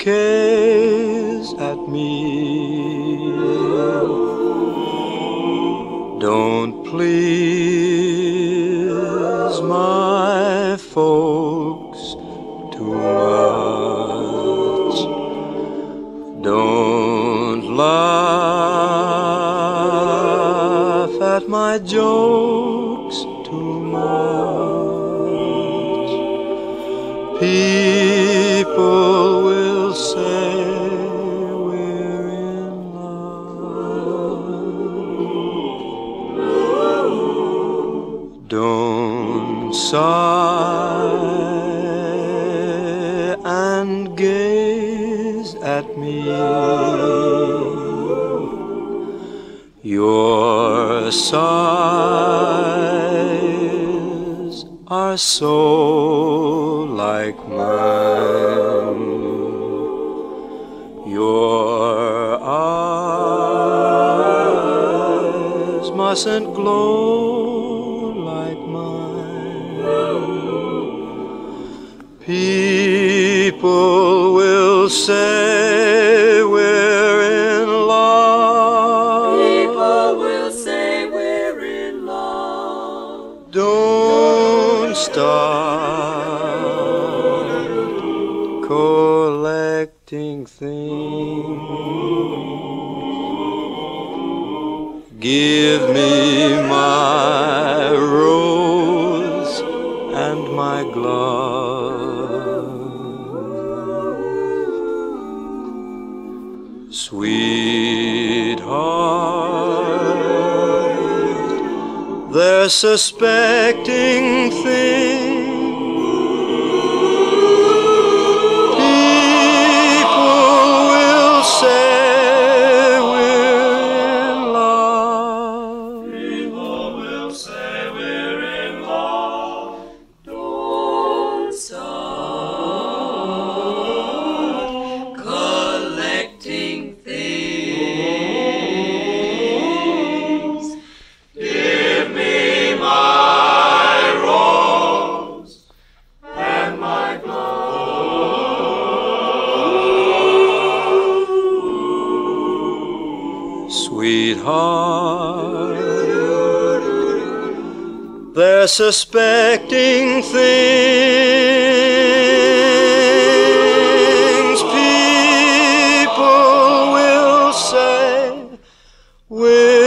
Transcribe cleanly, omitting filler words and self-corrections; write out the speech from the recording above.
gaze at me. Don't please my folks too much. Don't laugh at my jokes too much. People will say we're in love. Don't sigh and gaze at me. Your sighs are so like mine. Your eyes mustn't glow like mine. People will say we're in love. People will say we're in love. Don't start collecting things. Give me my rose and my glove. Sweetheart, they're suspecting things. People will say we're in love. People will say we're in love. Don't start collecting things. Give me my rose and my glove. Sweetheart, they're suspecting things. People will say we're